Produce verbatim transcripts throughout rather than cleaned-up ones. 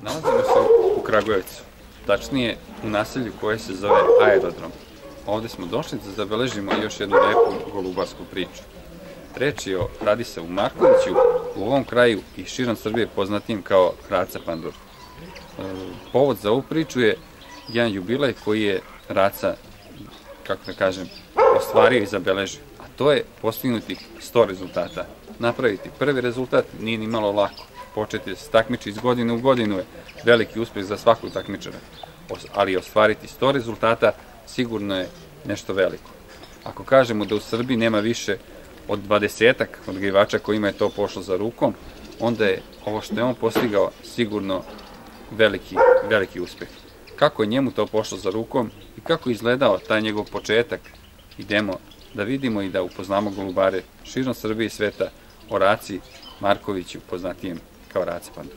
Nalazimo se u Kragujevcu, tačnije u naselju koje se zove Aerodrom. Ovde smo došli da zabeležimo još jednu lepu golubarsku priču. Reč je o Radisavu Markoviću, u ovom kraju i širom Srbije poznatim kao Raca Pandur. Povod za ovu priču je jedan jubilej koji je Raca, kako da kažem, ostvario i zabeležio, a to je postignutih sto rezultata. Napraviti prvi rezultat nije ni malo lako. Početi se takmiči iz godine u godinu je veliki uspeh za svakog takmičara, ali ostvariti sto rezultata sigurno je nešto veliko. Ako kažemo da u Srbiji nema više od dvadesetak odgajivača kojima je to pošlo za rukom, onda je ovo što je on postigao sigurno veliki, veliki uspeh. Kako je njemu to pošlo za rukom i kako je izgledao taj njegov početak, idemo da vidimo i da upoznamo golubare širom Srbije i sveta o Raci Markoviću, poznatijem kao Raca Pandur.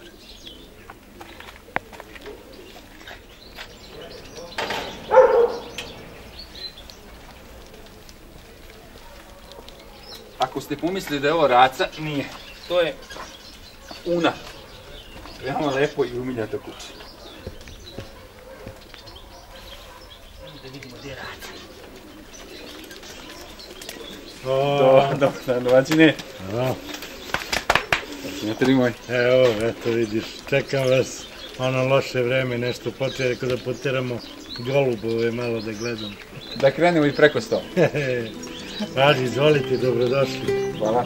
Ako ste pomislili da je ovo Raca, nije. To je Una. Veoma lepo i umiljato kuće. Da vidimo gdje je Raca. Dobro, dobro, domaćine. Hvala. Domaćinateri moji. Evo, eto vidiš, čekam vas, ono loše vreme, nešto počeo, rekao da poteramo golubove malo da gledam. Da krenemo i preko sto. Važi, izvolite, dobrodošli. Hvala.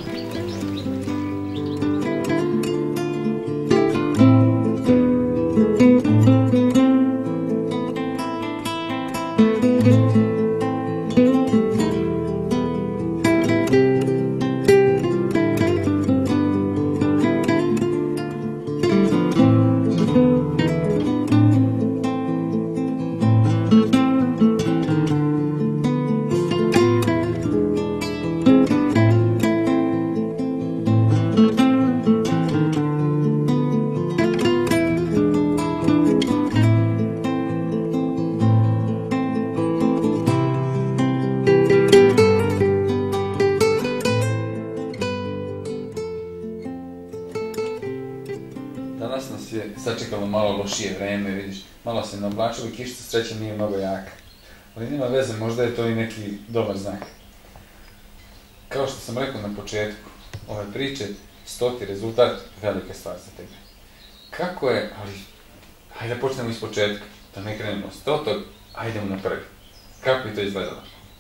Danas nas je sačekalo malo lošije vreme, vidiš, malo se naoblačilo i kišica sreća nije mnogo jaka. Ali nema veze, možda je to i neki dobar znak. Kao što sam rekao na početku ove priče, stoti rezultat, velika stvar za tebe. Kako je, ali, hajde da počnemo iz početka, da ne krenemo stotog, hajdemo na prvi. Kako je to izgledalo?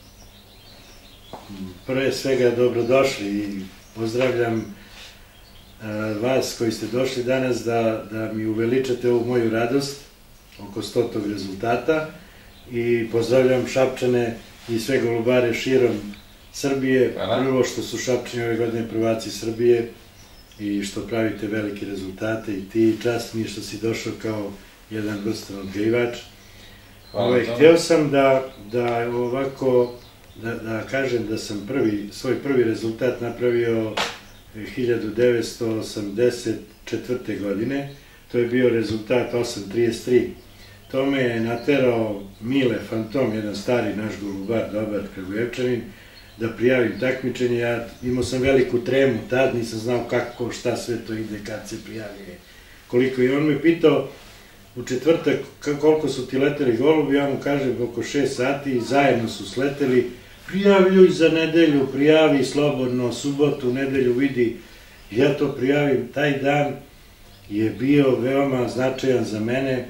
Prve svega dobrodošli i pozdravljam vas koji ste došli danas da mi uveličate ovu moju radost oko stotog rezultata i pozdravljam Šapčane i sve golubare širom Srbije. Prvo što su Šapčani ove godine prvaci Srbije i što pravite velike rezultate i ti, čast mi je što si došao kao jedan vrstan odgajivač. Htio sam da ovako, da kažem da sam svoj prvi rezultat napravio hiljadu devetsto osamdeset četvrte. godine, to je bio rezultat osam trideset tri. To me je naterao Mile Fantom, jedan stari naš golubar, dobar Kragujevčanin, da prijavim takmičenje. Ja imao sam veliku tremu tad, nisam znao kako, šta sve to ide, kad se prijavljuje, koliko. I on me pitao u četvrtak koliko su ti leteli golubi, ja mu kažem oko šest sati i zajedno su sleteli. Prijavljuj za nedelju, prijavi slobodno, subotu, nedelju, vidi. Ja to prijavim. Taj dan je bio veoma značajan za mene,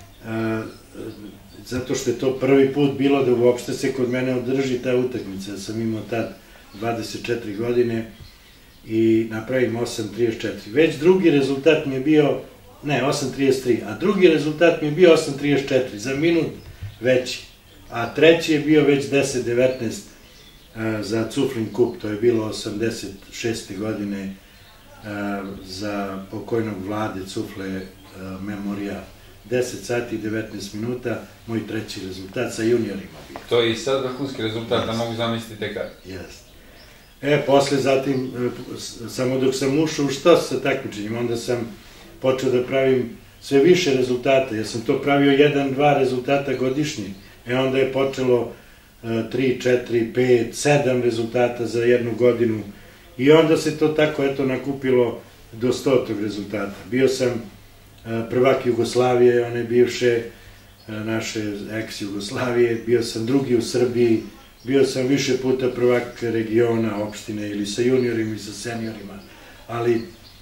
zato što je to prvi put bilo da uopšte se kod mene održi ta utakmica. Ja sam imao tad dvadeset četiri godine i napravim osam trideset četiri. Već drugi rezultat mi je bio, ne, osam trideset tri, a drugi rezultat mi je bio osam trideset četiri, za minut veći. A treći je bio već deset devetnaest za Cuflin kup, to je bilo osamdeset šeste. godine za pokojnog Vlade Cufle memorijal. deset sati i devetnaest minuta, moj treći rezultat sa juniorima bio. To je i sad vrhunski rezultat, da mogu zamisliti tek kada. Jeste. E, posle zatim, samo dok sam ušao u što sa takmičenjima, onda sam počeo da pravim sve više rezultata, jer sam to pravio jedan, dva rezultata godišnje. E onda je počelo tri, četiri, pet, sedam rezultata za jednu godinu i onda se to tako eto nakupilo do stotog rezultata. Bio sam prvak Jugoslavije, one bivše, naše ex-Jugoslavije, bio sam drugi u Srbiji, bio sam više puta prvak regiona, opštine, ili sa juniorima i sa seniorima, ali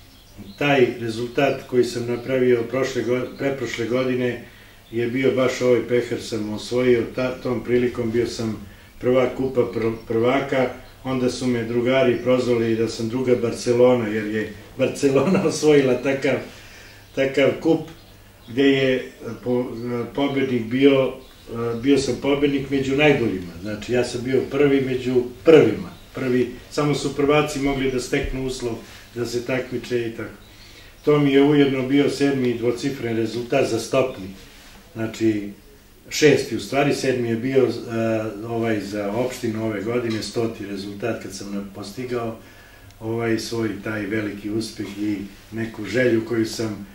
taj rezultat koji sam napravio preprošle godine je bio baš ovaj pehar sam osvojio, tom prilikom bio sam prvak kupa prvaka, onda su me drugari prozvali da sam druga Barcelona, jer je Barcelona osvojila takav, takav kup, gde je pobednik bio, bio sam pobednik među najboljima, znači ja sam bio prvi među prvima, prvi, samo su prvaci mogli da steknu uslov da se takmiče i tako. To mi je ujedno bio sedmi dvocifren rezultat za stopni, znači šesti u stvari, sedmi je bio ovaj za opštinu ove godine, stoti rezultat kad sam postigao ovaj svoj taj veliki uspeh i neku želju koju sam,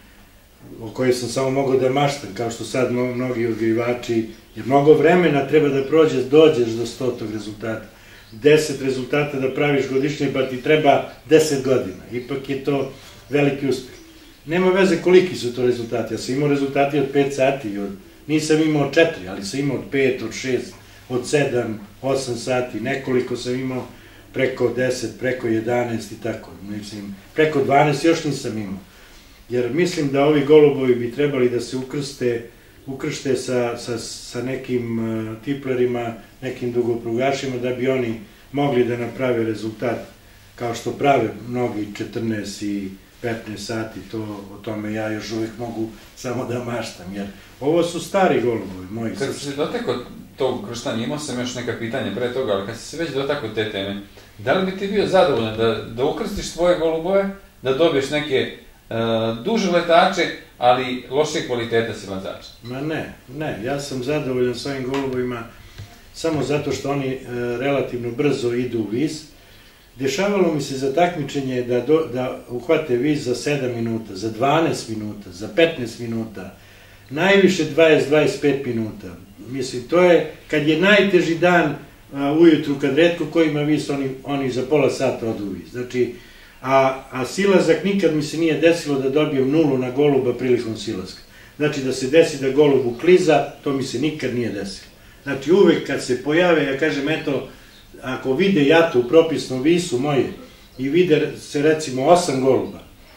o kojoj sam samo mogao da maštam, kao što sad mnogi odgajivači, jer mnogo vremena treba da prođeš, dođeš do stotog rezultata. Deset rezultata da praviš godišnje, pa ti treba deset godina, ipak je to veliki uspeh. Nema veze koliki su to rezultati, ja sam imao rezultati od pet sati, nisam imao od četiri, ali sam imao od pet, od šest, od sedam, osam sati, nekoliko sam imao preko deset, preko jedanaest i tako, mislim, preko dvanaest još nisam imao. Jer mislim da ovi golubovi bi trebali da se ukrste, ukršte sa, sa, sa nekim uh, tiplerima, nekim dugoprugašima, da bi oni mogli da naprave rezultat, kao što prave mnogi četrnaest i petnaest sati, to, o tome ja još uvijek mogu samo da maštam, jer ovo su stari golubovi moji. Kad si se dotekao tog krštanja, imao sam još neka pitanja pre toga, ali kad si se već dotakao te teme, da li bi ti bio zadovoljan da, da ukrstiš svoje golubove, da dobiješ neke uh, duže letače, ali loše kvaliteta silazača? Ma ne, ne, ja sam zadovoljan s ovim golubovima samo zato što oni uh, relativno brzo idu u viz. Dešavalo mi se za takmičenje da, do, da uhvate viz za sedam minuta, za dvanaest minuta, za petnaest minuta, najviše dvadeset do dvadeset pet minuta. Mislim, to je, kad je najteži dan a, ujutru, kad retko ko ima viz, oni, oni za pola sata odu u viz. Znači, a, a silazak nikad mi se nije desilo da dobijem nulu na goluba prilikom silazka. Znači, da se desi da golub ukliza, to mi se nikad nije desilo. Znači, uvek kad se pojave, ja kažem, eto, ako vide jato u propisnom visu moje i vide se recimo osam goluba,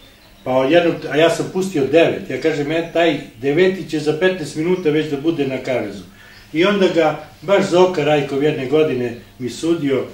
pa jedno, a ja sam pustio devet, ja kažem, e, taj deveti će za petnaest minuta već da bude na kavezu. I onda ga, baš Zoka Rajkov jedne godine mi sudio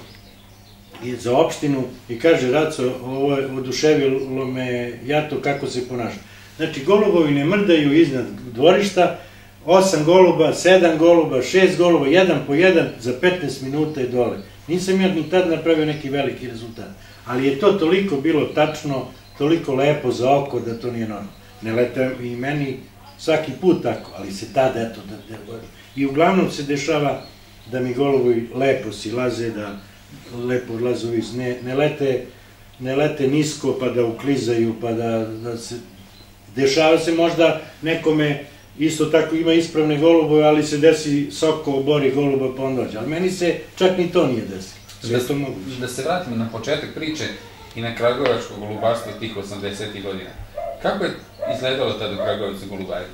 za opštinu i kaže, Raco, ovo je oduševilo me jato kako se ponaša. Znači, golubovi ne mrdaju iznad dvorišta, osam goluba, sedam goluba, šest goluba, jedan po jedan, za petnaest minuta je dole. Nisam ja ni tad napravio neki veliki rezultat, ali je to toliko bilo tačno, toliko lepo za oko da to nije normalno. Ne lete i meni svaki put tako, ali se tad eto da događa. I uglavnom se dešava da mi golubovi lepo silaze, da lepo odlaze u vis, ne lete, ne lete nisko pa da uklizaju, pa da se... Dešava se možda nekome isto tako ima ispravne golubove, ali se desi soko obori goluba pa on dođe. Ali meni se čak ni to nije desilo. Sve to moguće. Da se vratimo na početak priče i na kragujevačko golubarstvo tih osamdesetih godina. Kako je izgledalo tada u Kragujevcu golubariti?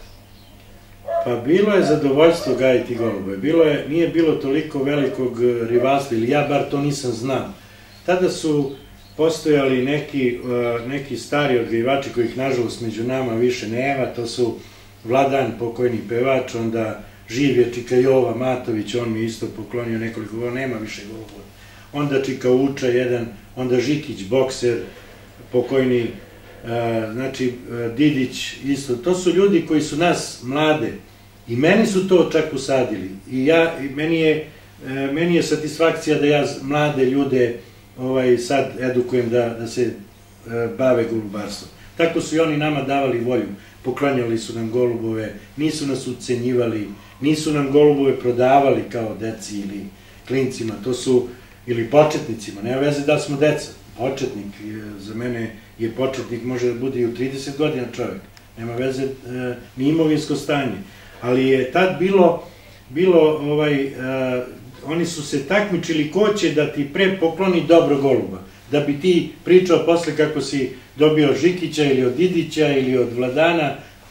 Pa bilo je zadovoljstvo gajiti golubove. Bilo je, nije bilo toliko velikog rivalstva, ili ja bar to nisam znao. Tada su postojali neki, neki stari odgajivači kojih nažalost među nama više nema, to su Vladan, pokojni pevač, onda živ je Čika Jova Matović, on mi isto poklonio nekoliko golubova, nema više golubova. Onda Čika Uča jedan, onda Žikić, bokser, pokojni, znači Didić isto. To su ljudi koji su nas mlade i meni su to čak usadili. I ja, meni je, meni je satisfakcija da ja mlade ljude sad edukujem da se bave golubarstvom. Tako su i oni nama davali volju. Poklanjali su nam golubove, nisu nas ucenjivali, nisu nam golubove prodavali kao deci ili klincima, to su, ili početnicima, nema veze da smo deca. Početnik, za mene je početnik, može da bude i u trideset godina čovjek, nema veze ni imovinsko stanje. Ali je tad bilo, bilo, ovaj, oni su se takmičili ko će da ti pre pokloni dobro goluba, da bi ti pričao posle kako si dobio Žikića ili od Didića ili od Vladana,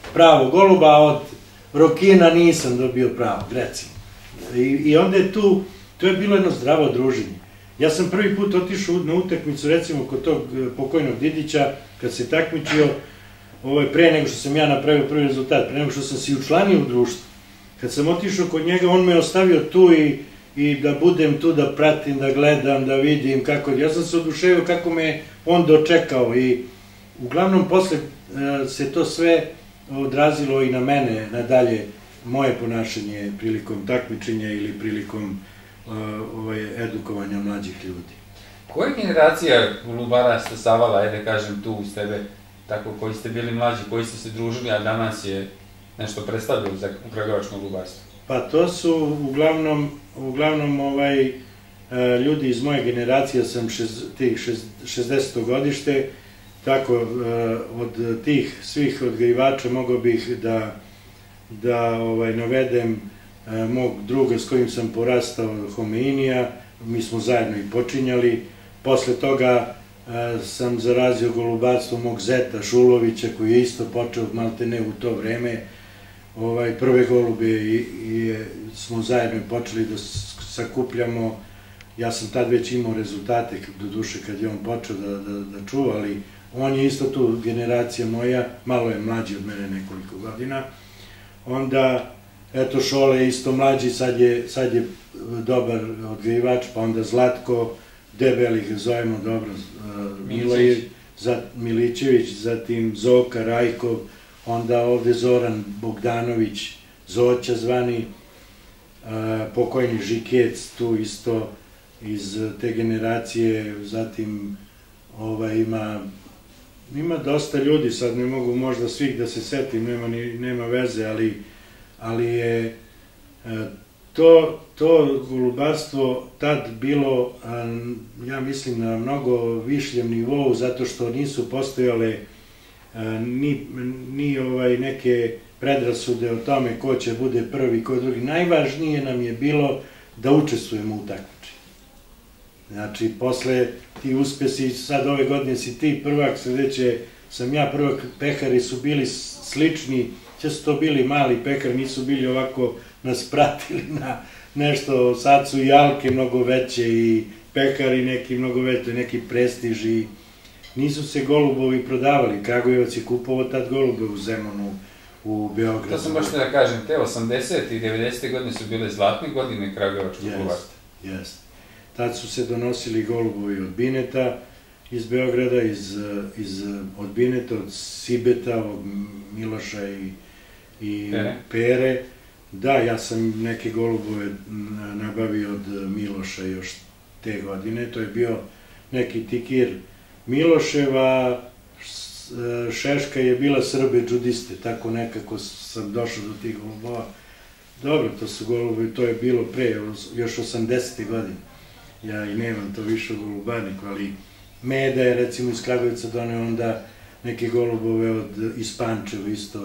pravo goluba, a od Rokina nisam dobio pravo, recimo. I onda je tu, to je bilo jedno zdravo druženje. Ja sam prvi put otišao na utakmicu, recimo, kod tog pokojnog Didića, kad se takmičio, pre nego što sam ja napravio prvi rezultat, pre nego što sam se učlanio u društvu. Kad sam otišao kod njega, on me ostavio tu i da budem tu, da pratim, da gledam, da vidim kako... Ja sam se oduševio kako me on dočekao i uglavnom posle se to sve odrazilo i na mene, nadalje, moje ponašanje prilikom takmičenja ili prilikom edukovanja mlađih ljudi. Koja generacija golubara stasavala, ajde kažem tu uz tebe, tako koji ste bili mlađi, koji ste se družili, a danas je nešto predstavljalo za kragujevačko golubarstvo? Pa to su uglavnom ljudi iz moje generacije, sam tih šezdeseto godište, tako od tih svih odgajivača mogao bih da navedem mog druga s kojim sam porastao, Homeinija, mi smo zajedno i počinjali. Posle toga sam zarazio golubarstvo mog zeta Šulovića, koji je isto počeo maltene u to vreme. Prve golube smo zajedno počeli da sakupljamo. Ja sam tad već imao rezultate, do duše kad je on počeo da čuva, ali on je isto tu generacija moja, malo je mlađi od mene nekoliko godina. Onda eto, Šole je isto mlađi, sad je dobar odgajivač, pa onda Zlatko, debeli ga zovemo dobro, Milićević, zatim Zoka, Rajkov, onda ovde Zoran Bogdanović, Zoća zvani, pokojni Žikec, tu isto iz te generacije, zatim ima dosta ljudi, sad ne mogu možda svih da se setim, nema veze, ali ali je to golubarstvo tad bilo, ja mislim, na mnogo višljem nivou, zato što nisu postojale ni neke predrasude o tome ko će bude prvi, ko je drugi. Najvažnije nam je bilo da učestvujemo u takmičenju. Znači, posle ti uspesi, sad ove godine si ti prvak, sledeće sam ja prvak, pehari su bili slični, će su to bili mali pekari, nisu bili ovako nas pratili na nešto, sad su i alke mnogo veće i pekari neki mnogo veće, neki prestiž i nisu se golubovi prodavali. Kragujevac je kupovao tad golube u Zemunu, u Beogradu. To sam baš da kažem, te osamdesete i devedesete godine su bile zlatne godine kragujevačkog golubarstva. Jeste, jeste. Tad su se donosili golubovi od Bineta iz Beograda, od Bineta, od Sibeta, od Miloša i Pere. Da, ja sam neke golubove nabavio od Miloša još te godine. To je bio neki tikir Miloševa, Šeška je bila Srbe džudiste, tako nekako sam došao do tih golubova. Dobro, to su golubovi, to je bilo pre, još osamdesete godine. Ja i nemam to više u golubarniku, ali Meda je recimo iz Kragujevca doneo onda neke golubove iz Pančeva, isto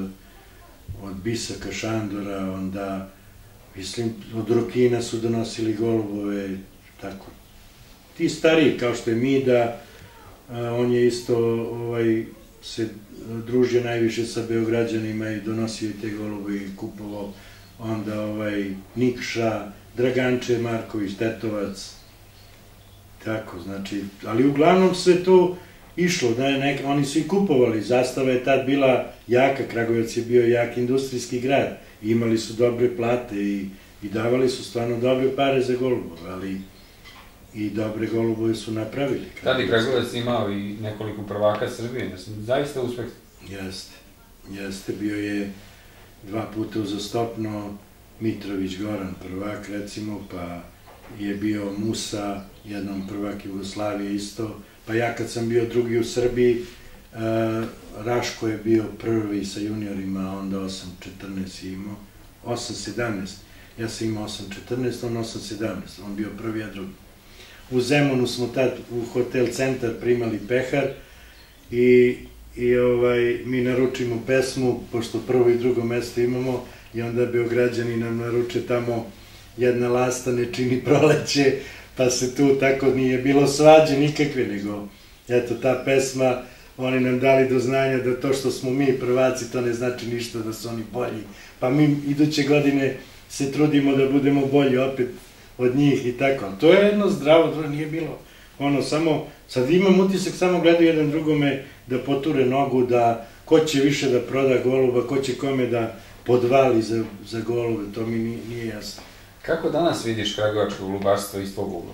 od Bisaka, Šandora, onda, mislim, od Rokina su donosili golubove, tako. Ti stariji, kao što je Mida, on je isto se družio najviše sa Beograđanima i donosio i te golube i kupovao onda Nikša, Draganče Marković, Tetovac, tako, znači, ali uglavnom sve to išlo, oni su i kupovali, Zastava je tad bila jaka, Kragujevac je bio jak industrijski grad, imali su dobre plate i davali su stvarno dobre pare za golubove, ali i dobre golubove su napravili. Tad je Kragujevac imao i nekoliko prvaka Srbije, zaista uspeh. Jeste, jeste, bio je dva puta uzastopno Mitrović Goran prvak, recimo, pa je bio Musa, jednom prvak Jugoslavije isto, pa ja kad sam bio drugi u Srbiji, Raško je bio prvi sa juniorima, onda osam četrnaest je imao, osam sedamnaest, ja sam imao osam četrnaest, on osam sedamnaest, on bio prvi, a drugi. U Zemunu smo tad u Hotel Centar primali pehar i mi naručimo pesmu, pošto prvo i drugo mesto imamo, i onda Beograđani nam naruče tamo Jedna lasta ne čini proleće, pa se tu tako nije bilo svađe nikakve, nego eto ta pesma oni nam dali do znanja da to što smo mi prvaci, to ne znači ništa da su oni bolji. Pa mi iduće godine se trudimo da budemo bolji opet od njih i tako. To je jedno zdravo, to nije bilo ono samo, sad imam utisak, samo gledaju jedan drugome da poture nogu, da ko će više da proda goluba, ko će kome da podvali za, za golube, to mi nije, nije jasno. Kako danas vidiš kragujevačko golubarstvo iz tvog ugla?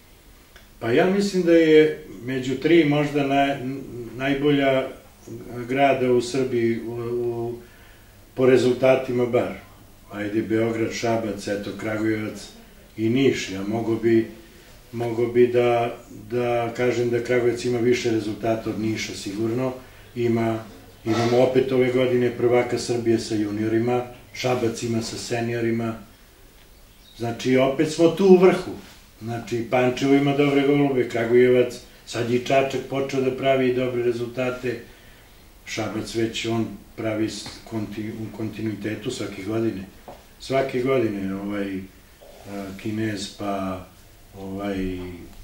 Pa ja mislim da je među tri možda naj, najbolja grada u Srbiji u, u, po rezultatima bar. Ajde, Beograd, Šabac, eto, Kragujevac i Niš. Ja mogo bi, mogo bi da, da kažem da Kragujevac ima više rezultata od Niša sigurno. Ima, imamo opet ove godine prvaka Srbije sa juniorima, Šabac ima sa seniorima. Znači, opet smo tu u vrhu. Znači, Pančevo ima dobre golube, Kragujevac, sad je Čačak počeo da pravi dobre rezultate, Šabac već on pravi u kontinuitetu svake godine. Svake godine, ovaj Kinez, pa ovaj,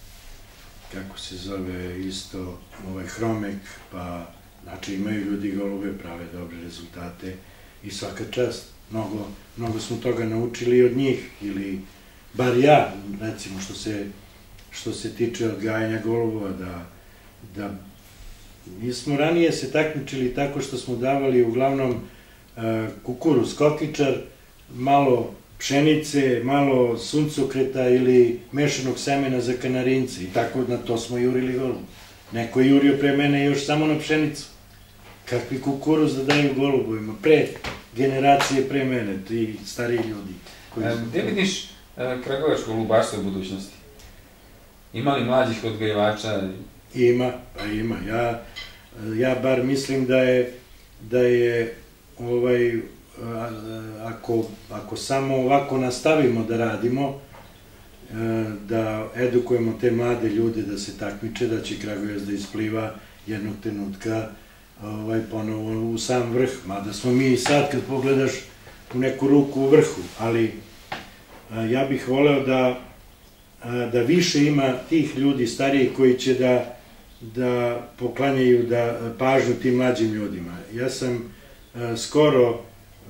kako se zove isto, ovaj Hromek, pa, znači imaju ljudi golube, prave dobre rezultate i svaka čast. Mnogo, mnogo smo toga naučili od njih, ili bar ja, recimo, što se, što se tiče odgajanja golubova, da, da mi smo ranije se takmičili tako što smo davali uglavnom uh, kukuruz kokičar, malo pšenice, malo suncokreta ili mešanog semena za kanarince i tako na to smo jurili golub. Neko je jurio pre mene još samo na pšenicu. Kakvi kukuruz da daju golubovima, pre generacije pre mene, ti stariji ljudi. Gde vidiš kragujevačko golubarstvo u budućnosti? Ima li mlađih odgajivača? Ima, pa ima. Ja, ja bar mislim da je, da je ovaj, ako, ako samo ovako nastavimo da radimo, da edukujemo te mlade ljude da se takmiče, da će Kragujevac da ispliva jednog trenutka ovaj, ponovo u sam vrh. Mada smo mi sad, kad pogledaš, u neku ruku u vrhu, ali ja bih voleo da, da više ima tih ljudi stariji koji će da, da poklanjaju da pažnju tim mlađim ljudima. Ja sam skoro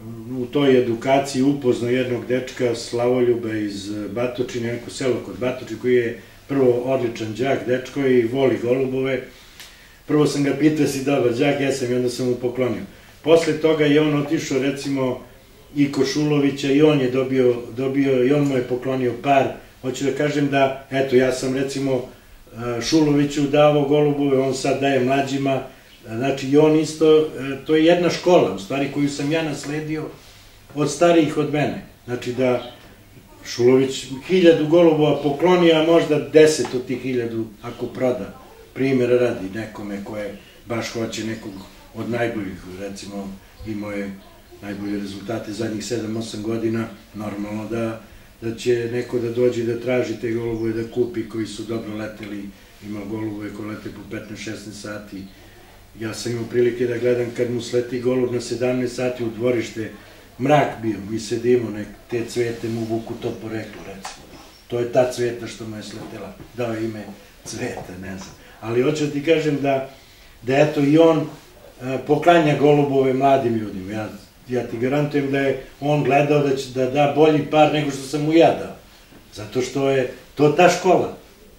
u toj edukaciji upoznao jednog dečka Slavoljuba iz Batočine, neko selo kod Batočine, koji je prvo odličan đak dečko i voli golubove. Prvo sam ga pitao si dobar đak, ja sam i onda sam mu poklonio. Posle toga je on otišao recimo i Košulovića i on je dobio, dobio i on mu je poklonio par. Hoću da kažem da, eto, ja sam recimo Šuloviću davao golubove, on sad daje mlađima. Znači i on isto, to je jedna škola u stvari koju sam ja nasledio od starijih od mene. Znači da Šulović hiljadu golubova pokloni, a možda deset od tih hiljadu ako proda. Primjera radi nekome koje baš hoće nekog od najboljih, recimo imao je najbolje rezultate zadnjih sedam osam godina, normalno da, da će neko da dođe da traži te golubove da kupi koji su dobro leteli, ima golubove koji lete po petnaest šesnaest sati. Ja sam imao prilike da gledam kad mu sleti golub na sedamnaest sati u dvorište, mrak bio, mi sedimo, nek, te cvete mu vuku to poreklo, recimo. To je ta cveta što mu je sletela, dao je ime Cveta, ne znam. Ali hoću da ti kažem da, da eto i on a, poklanja golubove mladim ljudima. Ja, ja ti garantujem da je on gledao da će da da bolji par nego što sam mu ja dao. Zato što je to ta škola.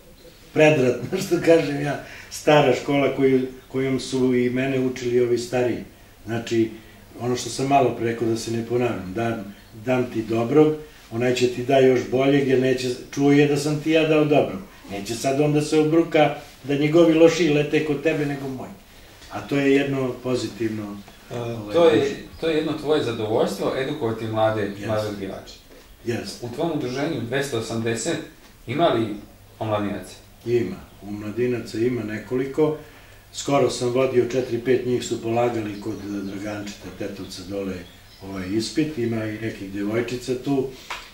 Predratna, što kažem ja, stara škola koju, kojom su i mene učili ovi stariji. Znači, ono što sam malo pre rekao da se ne ponavljam, dam, dam ti dobrog, onaj će ti da još boljeg, jer neće, čuje da sam ti ja dao dobrog. Neće sad onda se obruka da njegovi lošiji lete kod tebe nego moj. A to je jedno pozitivno... To je, to je jedno tvoje zadovoljstvo, edukovati mlade, mlade odgajivače. Jeste. U tvom udruženju dvesta osamdeset ima li omladinaca? Ima. Omladinaca ima nekoliko. Skoro sam vodio, četiri pet njih su polagali kod Dragančeta, Tetovca dole ovaj ispit. Ima i nekih devojčica tu.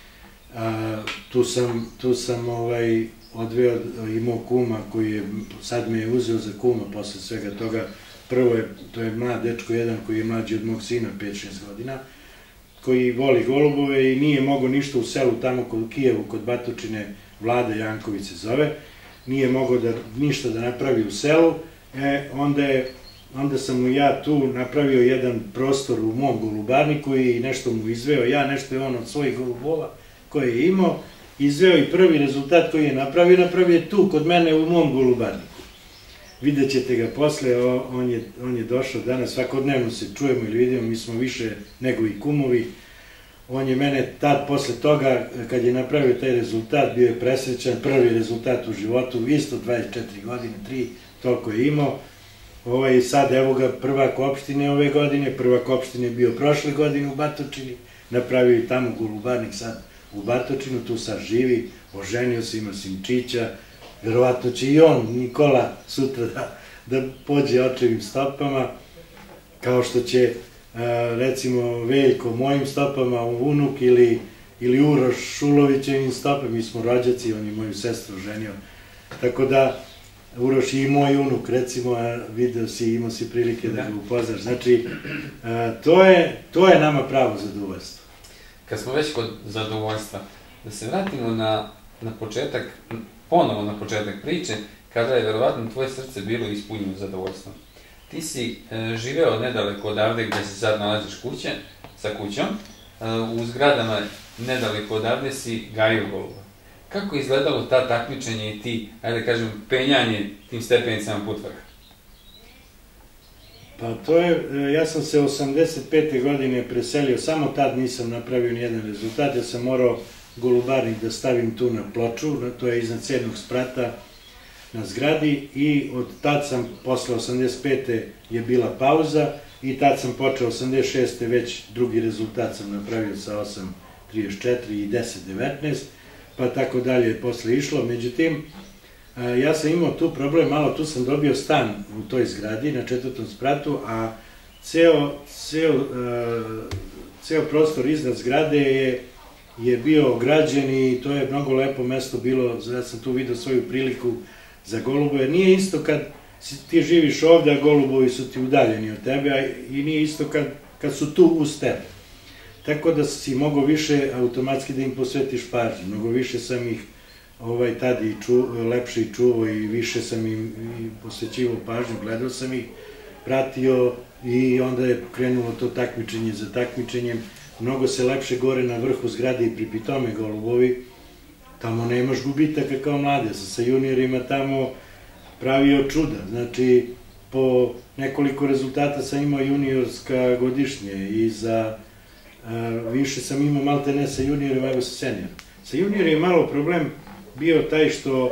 A, tu sam, tu sam ovaj, odveo, imao kuma koji je, sad me je uzeo za kuma posle svega toga. Prvo je, to je mlad dečko jedan koji je mlađi od mog sina, pet šest godina, koji voli golubove i nije mogao ništa u selu tamo kod Kijevu, kod Batočine, Vlada Janković se zove, nije mogao da, ništa da napravi u selu, e, onda je onda sam mu ja tu napravio jedan prostor u mom golubarniku i nešto mu izveo ja, nešto je on od svojih golubova koje je imao, izveo i prvi rezultat koji je napravio, napravio je tu kod mene u mom golubarniku. Vidjet ćete ga posle, on je, on je došao danas, svakodnevno se čujemo ili vidimo, mi smo više nego i kumovi. On je mene tad, posle toga, kad je napravio taj rezultat, bio je presrećan, prvi rezultat u životu, isto dvadeset četiri godine, tri, toliko je imao. Ovaj, sad, evo ga, prvak opštine ove godine, prvak opštine je bio prošle godine u Batočini, napravio i tamo golubarnik sad u Batočinu, tu sad živi, oženio se, ima sinčića, verovatno će i on, Nikola, sutra da, da pođe očevim stopama, kao što će, recimo, Veljko mojim stopama, unuk ili, ili Uroš Šulovićevim stopama, mi smo rođaci, on je moju sestru ženio, tako da, Uroš i moj unuk, recimo, video si, imao si prilike da ga upoznaš, znači, to je, to je nama pravo zadovoljstvo. Kad smo već kod zadovoljstva, da se vratimo na, na početak, ponovo na početak priče, kada je verovatno tvoje srce bilo ispunjeno zadovoljstvom. Ti si e, živeo nedaleko odavde gde se sad nalaziš kuće, sa kućom, e, u zgradama nedaleko odavde si gajio goluba. Kako je izgledalo ta takmičenje i ti, ajde kažem, penjanje tim stepenicama put vrha? Pa to je, ja sam se osamdeset pete godine preselio, samo tad nisam napravio nijedan rezultat, ja sam morao golubarnik da stavim tu na ploču, to je iznad sedmog sprata na zgradi i od tad sam, posle osamdeset pete je bila pauza i tad sam počeo osamdeset šeste već drugi rezultat sam napravio sa osam trideset četiri i deset devetnaest, pa tako dalje je posle išlo. Međutim, ja sam imao tu problem, malo tu sam dobio stan u toj zgradi na četvrtom spratu, a ceo, ceo, ceo prostor iznad zgrade je, je bio ograđen i to je mnogo lepo mesto bilo, ja sam tu vidio svoju priliku za golubove. Nije isto kad ti živiš ovde, a golubovi su ti udaljeni od tebe, i nije isto kad, kad su tu uz tebe. Tako da si mogao više automatski da im posvetiš pažnju, mnogo više sam ih ovaj, tad i ču, lepše i čuvao i više sam im i posvećivao pažnju, gledao sam ih, pratio i onda je krenulo to takmičenje za takmičenjem. Mnogo se lepše gore na vrhu zgrade i pri pitome golubovi, tamo nemaš gubitaka kao mlade, sam sa juniorima tamo pravio čuda, znači po nekoliko rezultata sam imao juniorska godišnje i za više sam imao malte ne sa juniorima nego sa seniorom. Sa juniorima je malo problem bio taj što,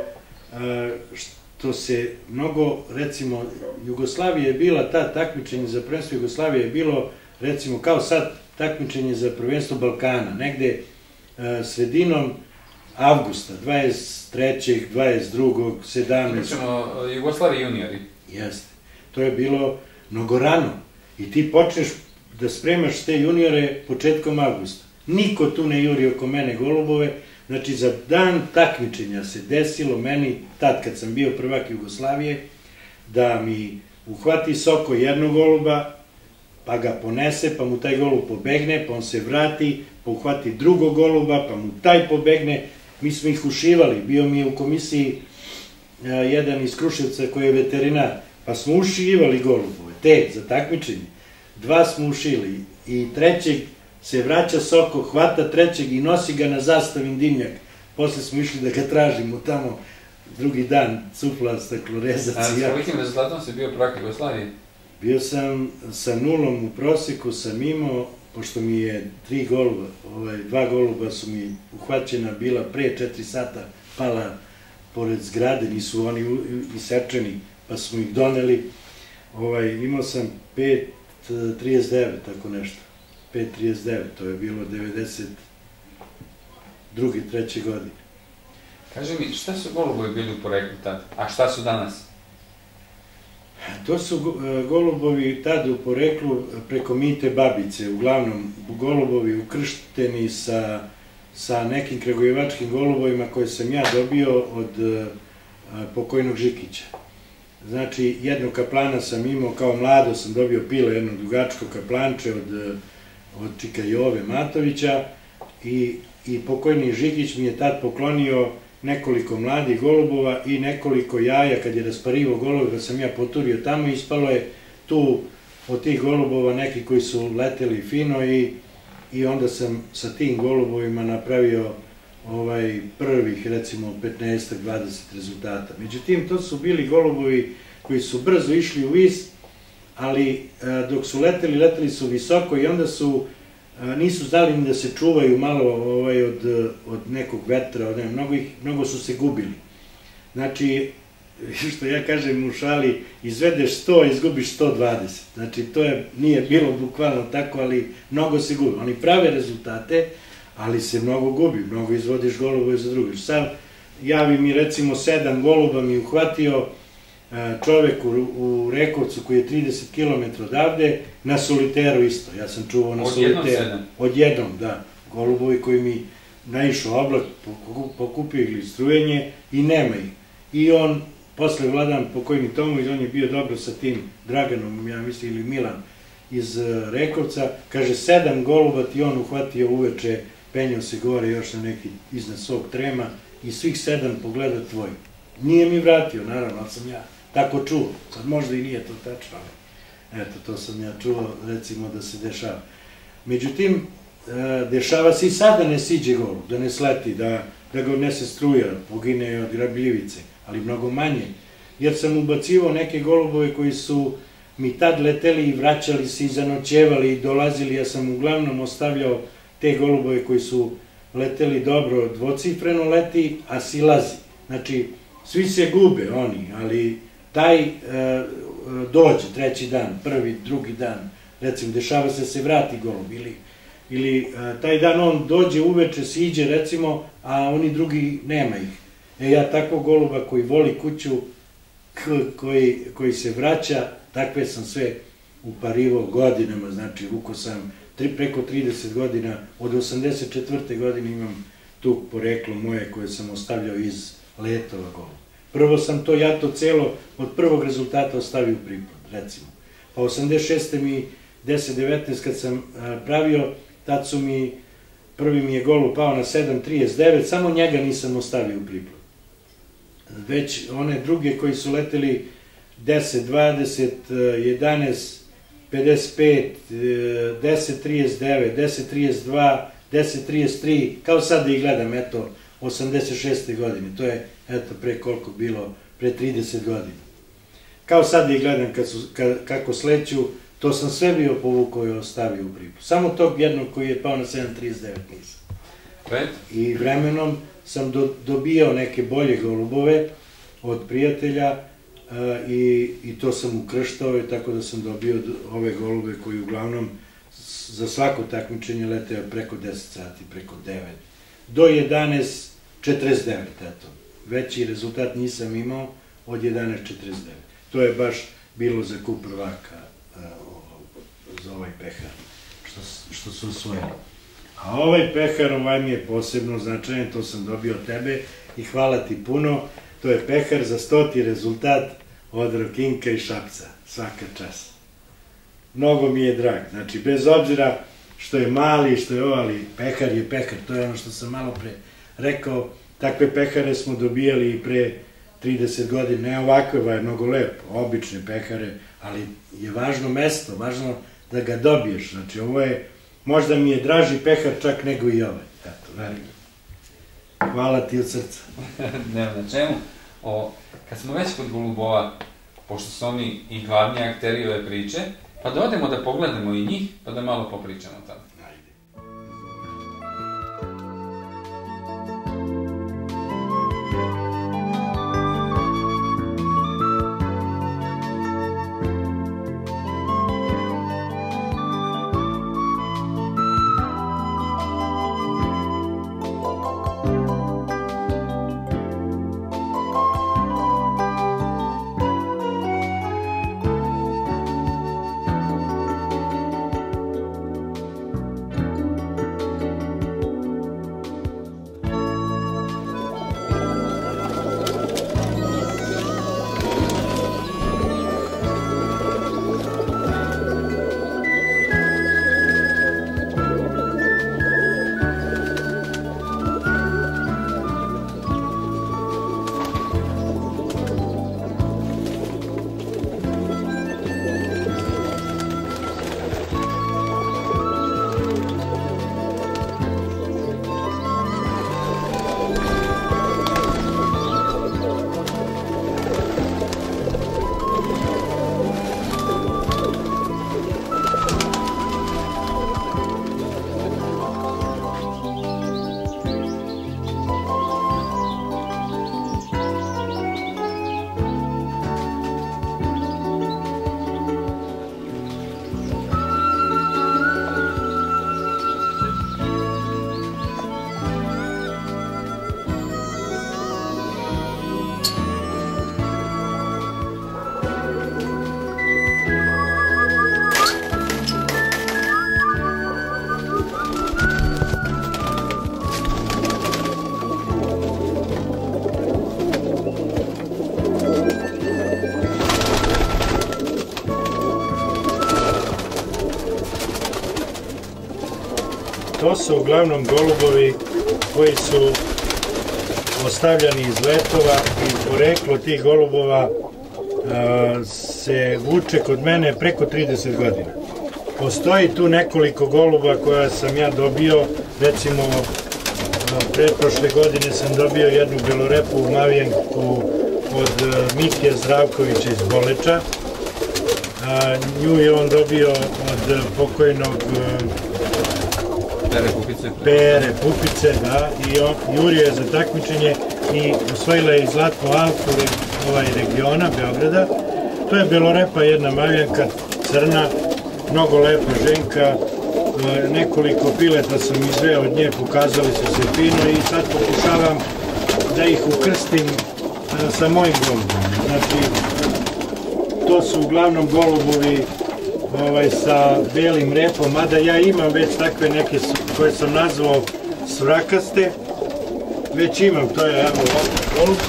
što se mnogo, recimo, Jugoslavija je bila, ta takmičenje za prvenstvo Jugoslavije je bilo, recimo, kao sad takmičenje za prvenstvo Balkana, negde sredinom avgusta, dvadeset trećeg, dvadeset drugog, sedamnaestog. Pričamo Jugoslaviji juniori. Jeste. To je bilo mnogo rano i ti počneš da spremaš te juniore početkom avgusta. Niko tu ne juri oko mene golubove, znači za dan takmičenja se desilo meni, tad kad sam bio prvak Jugoslavije, da mi uhvati Soko jednog goluba, pa ga ponese, pa mu taj golub pobegne, pa on se vrati, pa uhvati drugog goluba, pa mu taj pobegne. Mi smo ih ušivali, bio mi je u komisiji jedan iz Kruševca koji je veterinar, pa smo ušivali golubove, te za takmičenje. Dva smo ušili i trećeg se vraća Soko, hvata trećeg i nosi ga na zastavin dimnjak. Posle smo išli da ga tražimo tamo drugi dan, cufla, staklorezac i ja. A s kolikim rezultatom si bio prvak Jugoslavije? Bio sam sa nulom u proseku, sam imao, pošto mi je tri goluba, ovaj, dva goluba su mi uhvaćena bila pre četiri sata, pala pored zgrade, nisu oni isečeni, pa smo ih doneli. Ovaj, imao sam pet trideset devet, tako nešto. pet trideset devet, to je bilo devedeset druge, treće godine. Kaži mi, šta su golubovi bili u poreklu tada, a šta su danas? To su golubovi tada u poreklu preko Mite babice, uglavnom golubovi ukršteni sa, sa nekim kragujevačkim golubovima koje sam ja dobio od pokojnog Žikića. Znači, jednog kaplana sam imao, kao mlado sam dobio pile, jedno dugačko kaplanče od, od Čika Jove Matovića i, i pokojni Žikić mi je tad poklonio nekoliko mladih golubova i nekoliko jaja kad je rasparivo golubova sam ja poturio tamo i ispalo je tu od tih golubova neki koji su leteli fino i, i onda sam sa tim golubovima napravio ovaj, prvih recimo petnaest do dvadeset rezultata. Međutim, to su bili golubovi koji su brzo išli u vis, ali dok su leteli, leteli su visoko i onda su, nisu znali ni da se čuvaju malo ovaj, od, od nekog vetra, od, ne, mnogo, ih, mnogo su se gubili. Znači, što ja kažem u šali, izvedeš sto, izgubiš sto dvadeset. Znači, to je, nije bilo bukvalno tako, ali mnogo se gubi. Oni prave rezultate, ali se mnogo gubi, mnogo izvodiš golubove za druge. Sad, javi mi recimo sedam goluba mi uhvatio čovek u, u Rekovcu koji je trideset kilometara odavde, na soliteru isto. Ja sam čuvao na soliteru. Odjednom sedam? Odjednom, da. Golubovi koji mi naišao oblak, pokupio ili strujenje i nema ih. I on, posle Vladan pokojni Tomović, on je bio dobro sa tim Draganom, ja mislim, ili Milan iz Rekovca, kaže, sedam goluba ti on uhvatio uveče, penjao se gore još na neki iznad svog trema i svih sedam pogleda tvoj. Nije mi vratio, naravno, ali sam ja tako čuo. Sad možda i nije to tačno, ali eto, to sam ja čuo, recimo, da se dešava. Međutim, dešava se i sad da ne siđe golub, da ne sleti, da, da ga odnese struja, pogine od grabljivice, ali mnogo manje. Jer sam ubacivao neke golubove koji su mi tad leteli i vraćali se i zanoćevali i dolazili. Ja sam uglavnom ostavljao te golubove koji su leteli dobro, dvocifreno leti, a silazi. Znači, svi se gube oni, ali taj e, dođe treći dan, prvi, drugi dan, recimo, dešava se da se vrati golub, ili, ili e, taj dan on dođe uveče, siđe, recimo, a oni drugi nema ih. E, ja takvog goluba koji voli kuću, koji, koji se vraća, takve sam sve uparivo godinama, znači, vuko sam tri, preko trideset godina, od osamdeset četvrte godine imam tu poreklo moje koje sam ostavljao iz letova goluba. Prvo sam to jato celo od prvog rezultata ostavio u priplod, recimo. Pa osamdeset šeste mi deset devetnaest kad sam pravio, tad su mi, prvi mi je golub pao na sedam trideset devet, samo njega nisam ostavio u priplod. Već one druge koji su leteli deset dvadeset, jedanaest pedeset pet, deset trideset devet, deset trideset dva, deset trideset tri, kao sad da ih gledam, eto, osamdeset šeste godine, to je, eto, pre koliko bilo, pre trideset godina. Kao sad da ih gledam kad su, kad, kako sleću, to sam sve bio povukao i ostavio u pripu. Samo tog jednog koji je pao na sedam trideset devet nisam. I vremenom sam do, dobijao neke bolje golubove od prijatelja uh, i, i to sam ukrštao, tako da sam dobio ove golube koji uglavnom za svako takmičenje leteo preko deset sati, preko devet. Do jedanaest četrdeset devet, eto. Veći rezultat nisam imao od jedanaest četrdeset devet. To je baš bilo za kup prvaka, za ovaj pehar, što, što su osvojili. A ovaj pehar, ovaj mi je posebno značajan, to sam dobio od tebe i hvala ti puno. To je pehar za stoti rezultat od Rokinka i Šapca, svaka čast. Mnogo mi je drag, znači bez obzira što je mali, što je ovo, ali pehar je pehar, to je ono što sam malo pre rekao, takve pehare smo dobijali i pre trideset godina, ne ovakve, je mnogo lepo, obične pehare, ali je važno mesto, važno da ga dobiješ, znači ovo je, možda mi je draži pehar čak nego i ovaj, eto, verujem. Hvala ti od srca. Nema na čemu. O, kad smo već kod golubova, pošto su oni i glavni akteri ove priče, pa da odemo da pogledamo i njih, pa da malo popričamo tamo. To su uglavnom golubovi koji su ostavljani iz letova i poreklo tih golubova a, se vuče kod mene preko trideset godina. Postoji tu nekoliko goluba koja sam ja dobio, recimo pretprošle godine sam dobio jednu belorepu mavijenku od Mike Zdravkovića iz Boleča. Nju je on dobio od pokojnog Pere Pupice. Pere Pupice, da, i on jurio je za takmičenje i osvojila je i zlatnu alfu ovaj regiona, Beograda. To je belorepa, jedna mavijenka, crna, mnogo lepa ženka, nekoliko pileta sam izveo od nje, pokazali su se fino i sad pokušavam da ih ukrstim sa mojim golubom. Znači, to su uglavnom golubovi ovaj, sa belim repom, mada ja imam već takve neke koje sam nazvao svrakaste, već imam, to je evo golub.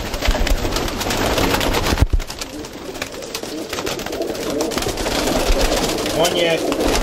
On je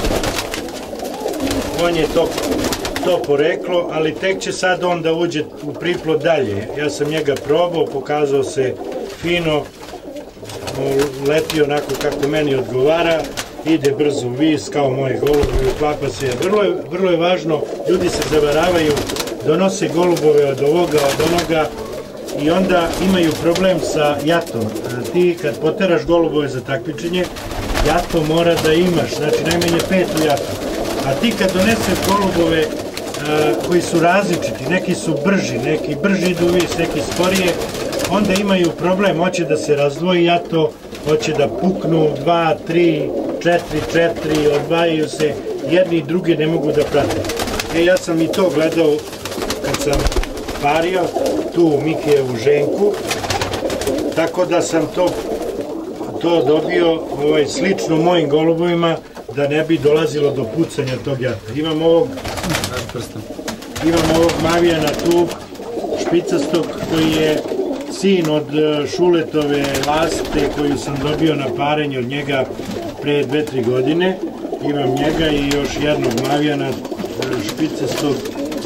on je to, to poreklo, ali tek će sad on da uđe u priplod dalje. Ja sam njega probao, pokazao se fino, leti onako kako meni odgovara, ide brzo u vis kao moji golubovi, uklapa se. Vrlo je, vrlo je važno, ljudi se zavaravaju, donose golubove od ovoga, od onoga i onda imaju problem sa jatom. Ti kad poteraš golubove za takmičenje, jato mora da imaš, znači najmanje pet u jatu. A ti kad doneseš golubove koji su različiti, neki su brži, neki brži idu u vis, neki sporije, onda imaju problem, hoće da se razdvoji jato, hoće da puknu, dva, tri, četiri, četiri, odvajaju se, jedni i drugi ne mogu da prate. E, ja sam i to gledao kad sam pario tu Mikijevu ženku, tako da sam to, to dobio ovaj, slično mojim golubovima, da ne bi dolazilo do pucanja tog jata. Imam ovog, imam ovog mavijana tu, špicastog, koji je sin od Šuletove laste koju sam dobio na parenje od njega pre dve, tri godine. Imam njega i još jednog mavijana špicastog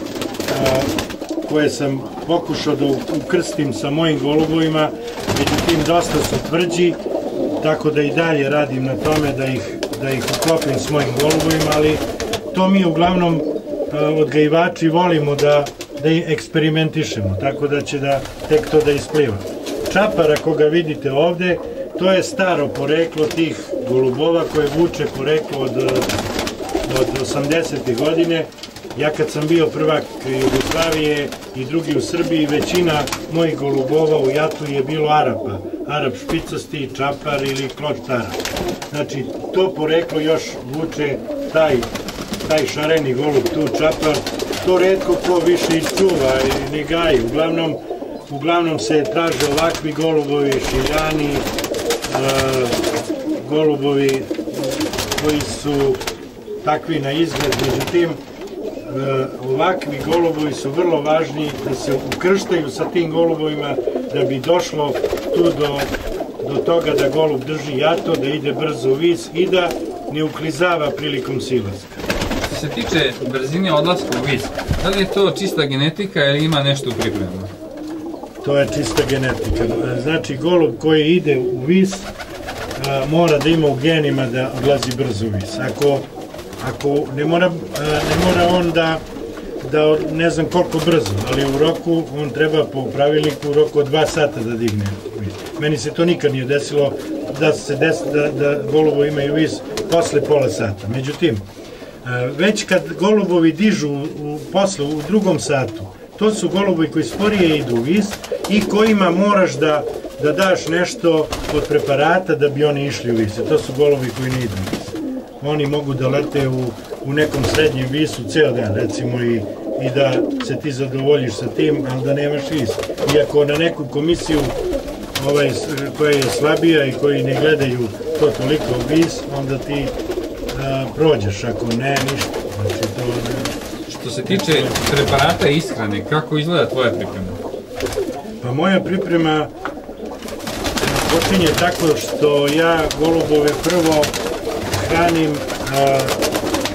koje sam pokušao da ukrstim sa mojim golubovima, međutim dosta su tvrđi, tako da i dalje radim na tome da ih, da ih uklopim s mojim golubovima, ali to mi uglavnom odgajivači volimo da da eksperimentišemo, tako da će da tek to da ispliva. Čapar, ako ga vidite ovde, to je staro poreklo tih golubova koje vuče poreklo od, od osamdesete godine. Ja kad sam bio prvak Jugoslavije i drugi u Srbiji, većina mojih golubova u jatu je bilo Arapa. Arap špicasti, čapar ili kločtara. Znači, to poreklo još vuče taj, taj šareni golub, tu čapar. To retko ko više isčuva i ne gaji. Uglavnom, uglavnom se traže ovakvi golubovi, šiljani, golubovi koji su takvi na izgled. Međutim, ovakvi golubovi su vrlo važni da se ukrštaju sa tim golubovima da bi došlo tu do, do toga da golub drži jato, da ide brzo u vis i da ne uklizava prilikom silaska. Što se tiče brzine odlaska u vis, da li je to čista genetika ili ima nešto u pripremu? To je čista genetika. Znači, golub koji ide u vis mora da ima u genima da odlazi brzo u vis. Ako, ako ne, mora, ne mora on da, da ne znam koliko brzo, ali u roku on treba po pravilniku u roku od dva sata da digne u vis. Meni se to nikad nije desilo da se desi da, da golubo imaju vis posle pola sata. Međutim, već kad golubovi dižu u, posle, u drugom satu, to su golubovi koji sporije idu u vis i kojima moraš da, da daš nešto od preparata da bi oni išli u vis. To su golubovi koji ne idu u vis. Oni mogu da lete u, u nekom srednjem visu ceo dan, recimo, i, i da se ti zadovoljiš sa tim, ali da nemaš vis. Iako na neku komisiju ovaj, koja je slabija i koji ne gledaju to toliko u vis, onda ti a, prođeš, ako ne, ništa. Znači, to, što se tiče preparata i ishrane, kako izgleda tvoja priprema? Pa moja priprema počinje tako što ja golubove prvo hranim a,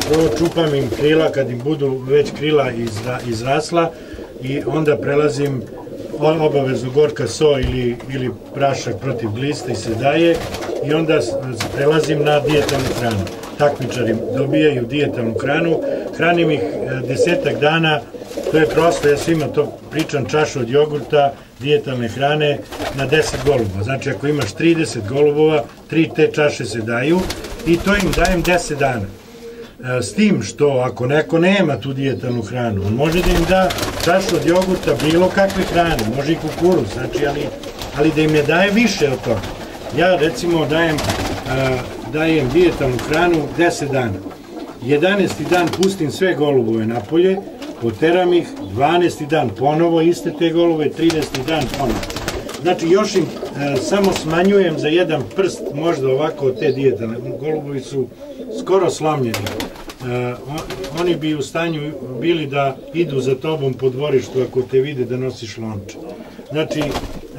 prvo čupam im krila kad im budu već krila izra, izrasla i onda prelazim obavezno gorka so ili, ili prašak protiv glista i se daje i onda prelazim na dijetalnu hranu. Takmičari dobijaju dijetalnu hranu, hranim ih desetak dana, to je prosto, ja svima to pričam, čašu od jogurta, dijetalne hrane na deset golubova. Znači ako imaš trideset golubova, tri te čaše se daju i to im dajem deset dana. S tim što ako neko nema tu dijetalnu hranu, on može da im da čašu od jogurta bilo kakve hrane, može i kukuruz, znači, ali, ali da im ne daje više od toga. Ja recimo dajem, dajem dijetalnu hranu deset dana. jedanaesti dan pustim sve golubove napolje, poteram ih, dvanaesti dan ponovo iste te golube, trideseti dan ponovo. Znači još im e, samo smanjujem za jedan prst, možda ovako te dijetalne. Golubovi su skoro slomljeni. E, on, oni bi u stanju bili da idu za tobom po dvorištu ako te vide da nosiš lonče. Znači, e,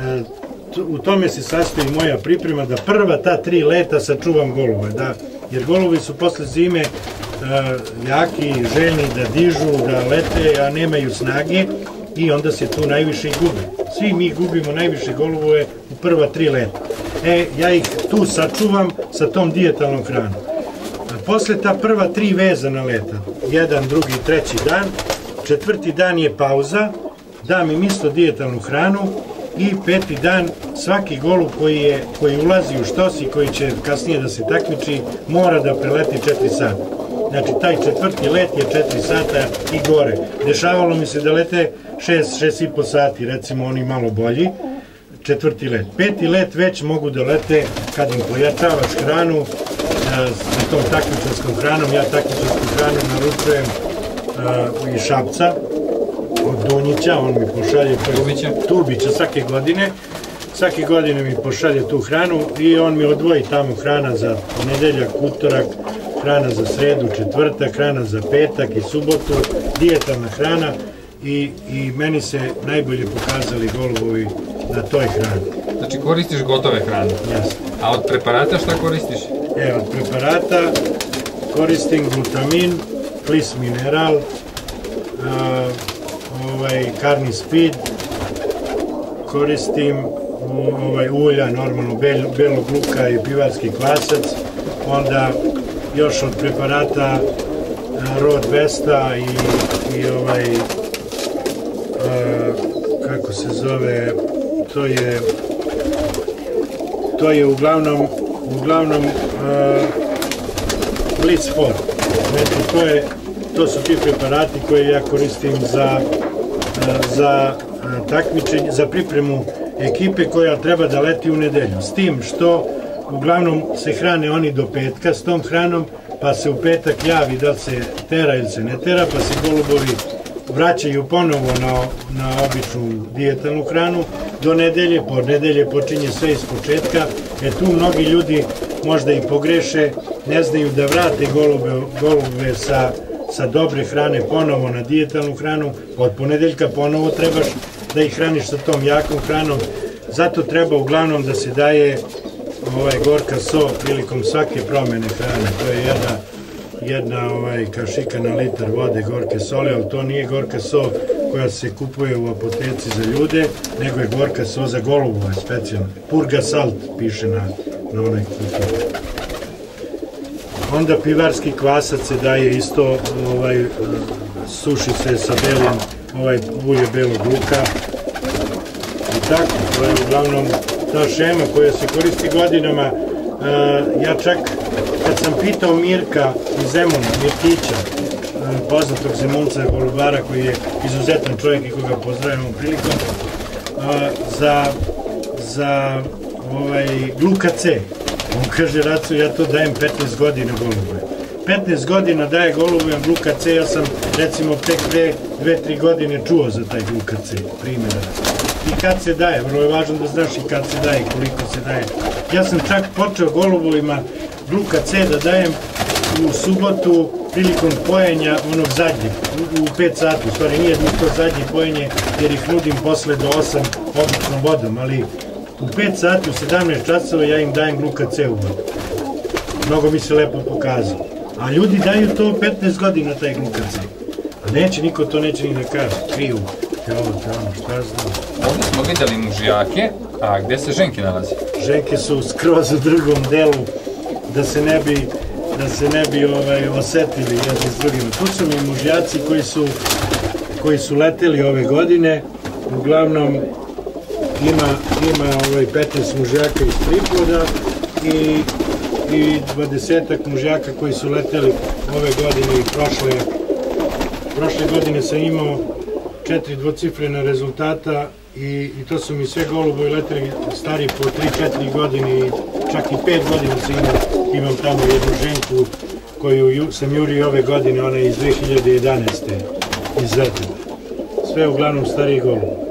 u tome se sastoji moja priprema da prva ta tri leta sačuvam golube, da, jer golubi su posle zime uh, jaki, željni da dižu, da lete, a nemaju snage i onda se tu najviše gubi. Svi mi gubimo najviše golubove u prva tri leta. E, ja ih tu sačuvam sa tom dijetalnom hranom. Posle ta prva tri vezana leta, jedan, drugi, treći dan, četvrti dan je pauza, dam im isto dijetalnu hranu i peti dan svaki golub koji, je, koji ulazi u štos i koji će kasnije da se takmiči mora da preleti četiri sata. Znači taj četvrti let je četiri sata i gore. Dešavalo mi se da lete šest, šest i po sati, recimo oni malo bolji, četvrti let. Peti let već mogu da lete kad im pojačavaš hranu, sa tom takmičarskom hranom. Ja takmičarsku hranu naručujem uh, iz Šapca, od Dunjića, on mi pošalje Tubića. Tubića svake godine. Svake godine mi pošalje tu hranu i on mi odvoji tamo hrana za nedeljak, utorak, hrana za sredu, četvrtak, hrana za petak i subotu, dijetalna hrana i, i meni se najbolje pokazali golubovi na toj hrani. Znači koristiš gotove hrane? Jasno. A od preparata šta koristiš? E, od preparata koristim glutamin, Flis Mineral, a, ovaj, Carni Speed, koristim ovaj, ulja, normalno bel, belog luka i pivarski kvasac, onda još od preparata Rod Vesta i, i ovaj, a, kako se zove, to je, to je uglavnom, uglavnom uh, Blitz four. Znači, to, je, to su ti preparati koje ja koristim za, uh, za uh, takmičenje, za pripremu ekipe koja treba da leti u nedelju. S tim što uglavnom se hrane oni do petka s tom hranom, pa se u petak javi da se tera ili se ne tera, pa se golubovi vraćaju ponovo na, na običnu dijetalnu hranu do nedelje, po nedelje počinje sve iz početka, jer tu mnogi ljudi možda i pogreše, ne znaju da vrate golube, golube sa, sa dobre hrane ponovo na dijetalnu hranu, od ponedeljka ponovo trebaš da ih hraniš sa tom jakom hranom, zato treba uglavnom da se daje ovaj, gorka so prilikom svake promene hrane, to je jedna jedna ovaj, kašika na litar vode gorke soli, ali to nije gorka so koja se kupuje u apoteci za ljude, nego je gorka so za golubove, specijalno. Purga salt piše na, na onaj kutiju. Onda pivarski kvasac se daje isto, ovaj, suši se sa belim, ovaj ulje belog luka i tako, to je uglavnom ta šema koja se koristi godinama. Uh, ja čak kad sam pitao Mirka iz Zemuna, Mirkića, poznatog Zemunca golubara koji je izuzetan čovjek i koga pozdravljamo prilikom, za, za ovaj, Gluka C. On kaže, Raco, ja to dajem petnaest godina golubove. petnaest godina daje golubove Gluka C, ja sam recimo tek pre dve tri godine čuo za taj Gluka C, primjera. I kad se daje, vrlo je važno da znaš i kad se daje, koliko se daje. Ja sam čak počeo golubovima Gluka C da dajem u subotu prilikom pojenja onog zadnjeg, u, u pet sati, u stvari nije to zadnje pojenje jer ih nudim posle do osam običnom vodom, ali u pet sati, u sedamnaest časova ja im dajem Gluka C u vodu. Mnogo mi se lepo pokazao. A ljudi daju to petnaest godina, taj glukacij. A neće, niko to neće ni da kaže. Kriju, te ovo, te ono, šta znam. Ovdje smo vidjeli mužjake, a gdje se ženke nalazi? Ženke su skroz u drugom delu, da se ne bi, da se ne bi ovaj, osetili jedni s drugima. Tu su mi mužjaci koji su, koji su leteli ove godine. Uglavnom ima, ima ovaj petnaest mužjaka iz Pripoda i, i dvadesetak mužjaka koji su leteli ove godine i prošle. Prošle godine sam imao četiri dvocifrena rezultata i, i to su mi sve golubovi leteli stari po tri četiri godine i čak i pet godina sam imao, imam tamo jednu ženku koju sam jurio ove godine, ona je iz dve hiljade jedanaeste izvedena. Sve uglavnom starih golubova.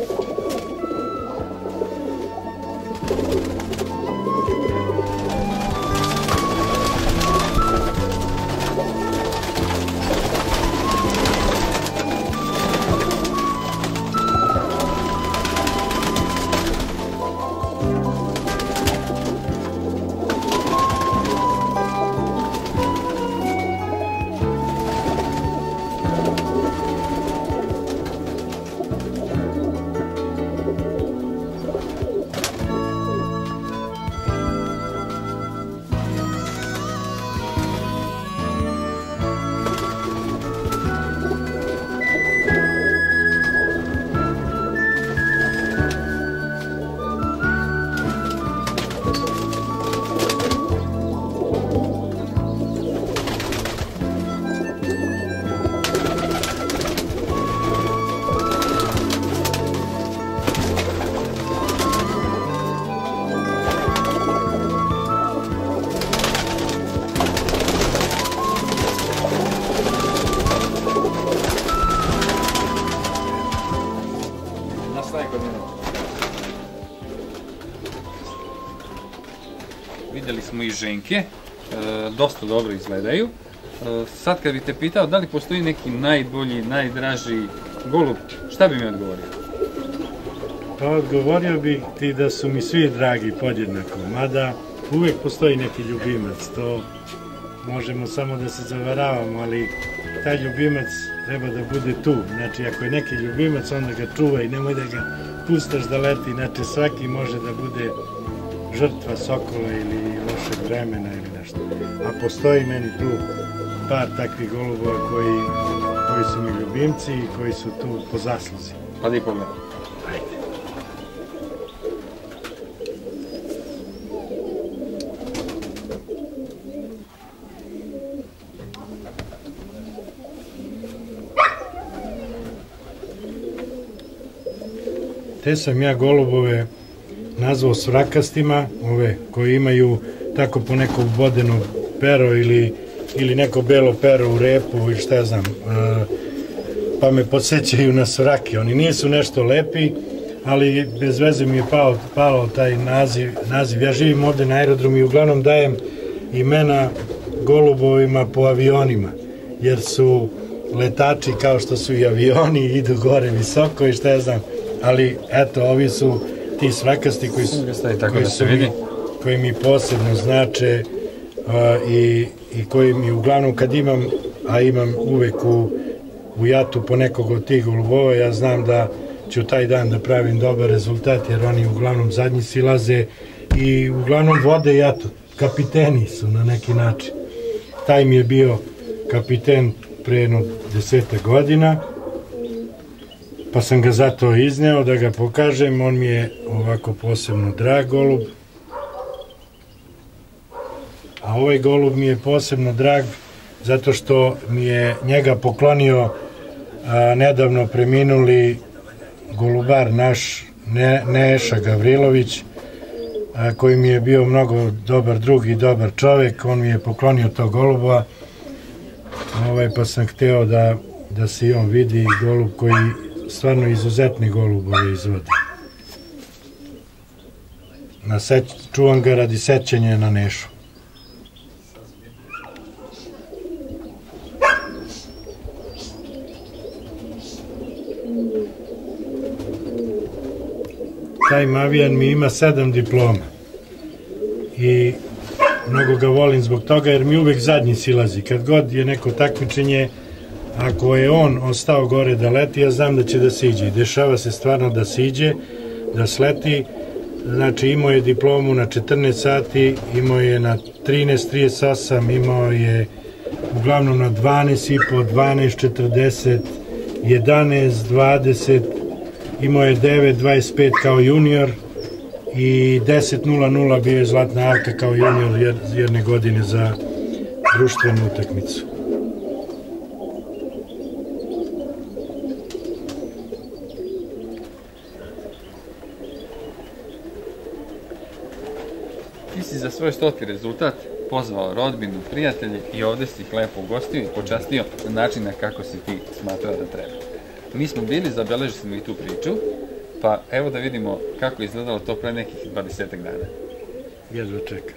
Vidjeli smo i ženke, e, dosta dobro izgledaju. E, sad kad bih te pitao da li postoji neki najbolji, najdraži golub, šta bi mi odgovorio? Pa odgovorio bih ti da su mi svi dragi podjednako, mada uvek postoji neki ljubimac, to možemo samo da se zavaravamo, ali taj ljubimac treba da bude tu. Znači, ako je neki ljubimac, onda ga čuvaj, nemoj da ga pustaš da leti, znači svaki može da bude žrtva sokola ili lošeg vremena ili nešto. A postoji meni tu par takvih golubova koji, koji su mi ljubimci i koji su tu po zasluzi. Pa da i pogledam. Ajde. Te sam ja golubove nazvao svrakastima, ove koji imaju tako po neko vodeno pero ili, ili neko belo pero u repu ili šta ja znam, a, pa me podsjećaju na svrake. Oni nisu nešto lepi, ali bez veze mi je pao, pao taj naziv, naziv. Ja živim ovde na aerodromu i uglavnom dajem imena golubovima po avionima, jer su letači kao što su i avioni, idu gore visoko i šta ja znam, ali eto, ovi su ti svrakasti koji, su, koji, su mi, koji mi posebno znače a, i, i koji mi uglavnom kad imam, a imam uvek u, u jatu po nekog od tih golubova, ja znam da ću taj dan da pravim dobar rezultat, jer oni uglavnom zadnji silaze i uglavnom vode jatu. Kapiteni su na neki način. Taj mi je bio kapiten pre jedno deseta godina, pa sam ga zato izneo da ga pokažem. On mi je ovako posebno drag golub. A ovaj golub mi je posebno drag zato što mi je njega poklonio a, nedavno preminuli golubar naš ne, Neša Gavrilović, a, koji mi je bio mnogo dobar drug i dobar čovek. On mi je poklonio to goluba, ovaj, pa sam hteo da, da se i on vidi, golub koji stvarno izuzetni golubove izvodi. Na seć, čuvam ga radi sećanja na Nešu. Taj mavijan mi ima sedam diploma i mnogo ga volim zbog toga jer mi uvek zadnji silazi. Kad god je neko takmičenje, ako je on ostao gore da leti, ja znam da će da siđe. Dešava se stvarno da siđe, da sleti. Znači imao je diplomu na četrnaest sati, imao je na trinaest trideset osam, imao je uglavnom na dvanaest i po, dvanaest četrdeset, jedanaest dvadeset, imao je devet dvadeset pet kao junior i deset nula nula bio je zlatna avka kao junior jedne godine za društvenu utakmicu. Ti si za svoj stoti rezultat pozvao rodbinu, prijatelji i ovde si ih lepo ugostio i počastio na način na kako si ti smatrao da treba. Mi smo bili, zabeležili smo i tu priču, pa evo da vidimo kako je izgledalo to pre nekih dvadesetak dana. Jedva čekam.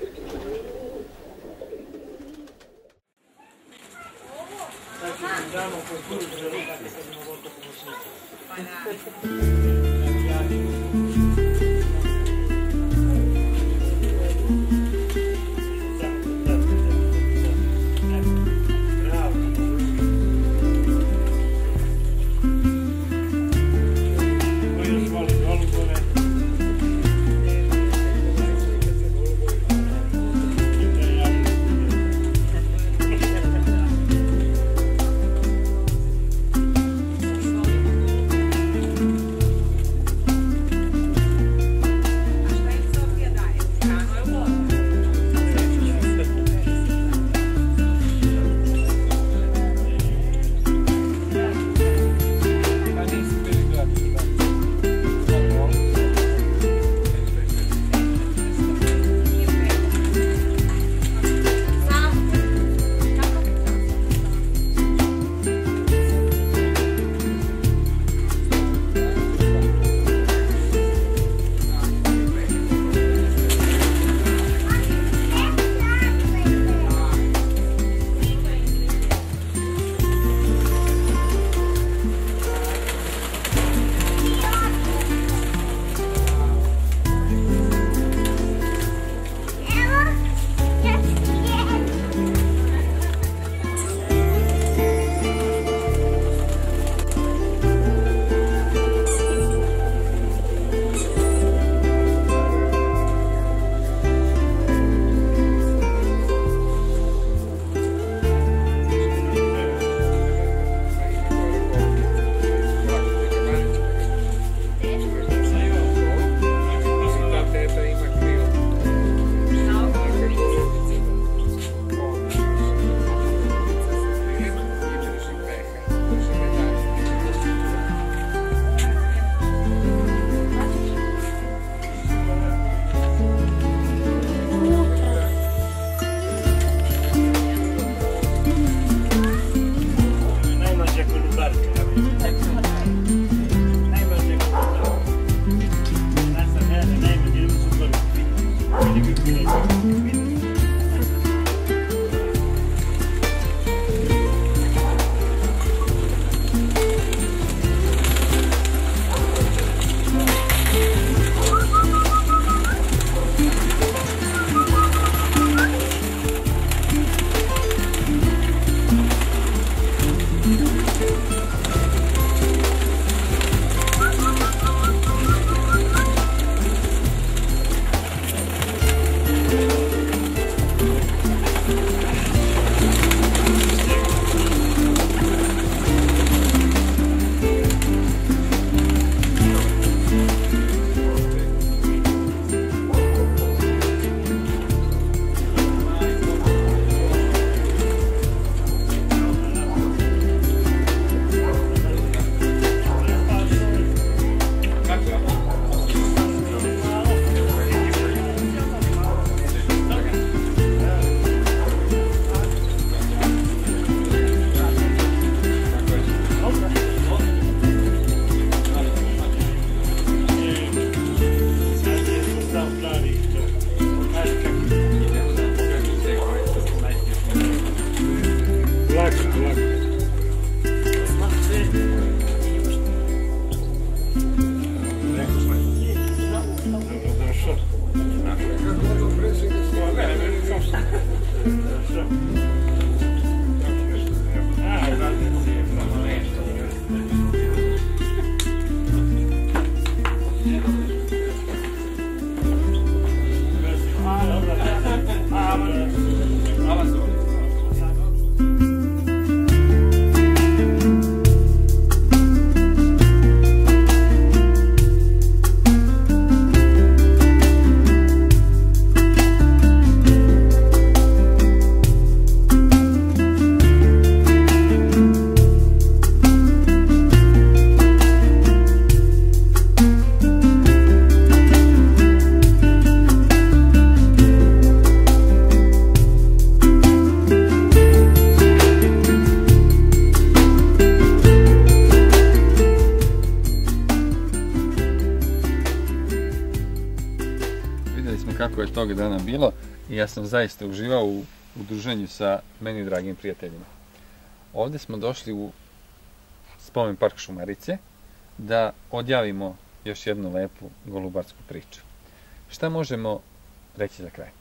Kako je tog dana bilo i ja sam zaista uživao u udruženju sa meni dragim prijateljima. Ovdje smo došli u spomen park Šumarice da odjavimo još jednu lepu golubarsku priču. Šta možemo reći za kraj?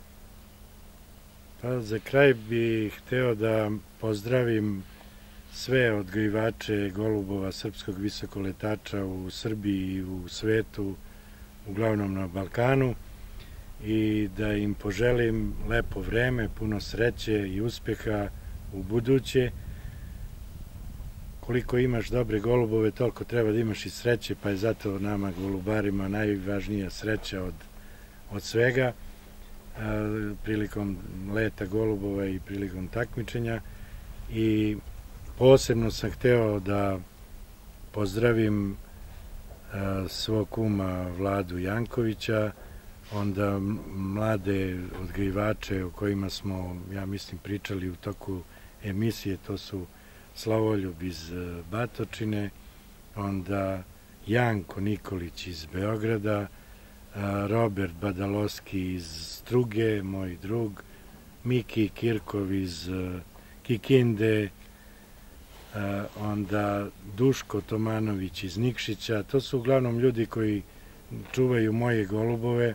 Pa za kraj bih hteo da pozdravim sve odgajivače golubova srpskog visokoletača u Srbiji i u svetu, uglavnom na Balkanu, i da im poželim lepo vreme, puno sreće i uspeha u buduće. Koliko imaš dobre golubove, toliko treba da imaš i sreće, pa je zato nama golubarima najvažnija sreća od, od svega a, prilikom leta golubova i prilikom takmičenja. I posebno sam hteo da pozdravim a, svog kuma Vladu Jankovića, onda mlade odgajivače o kojima smo, ja mislim, pričali u toku emisije, to su Slavoljub iz Batočine, onda Janko Nikolić iz Beograda, Robert Badaloski iz Struge, moj drug, Miki Kirkov iz Kikinde, onda Duško Tomanović iz Nikšića. To su uglavnom ljudi koji čuvaju moje golubove.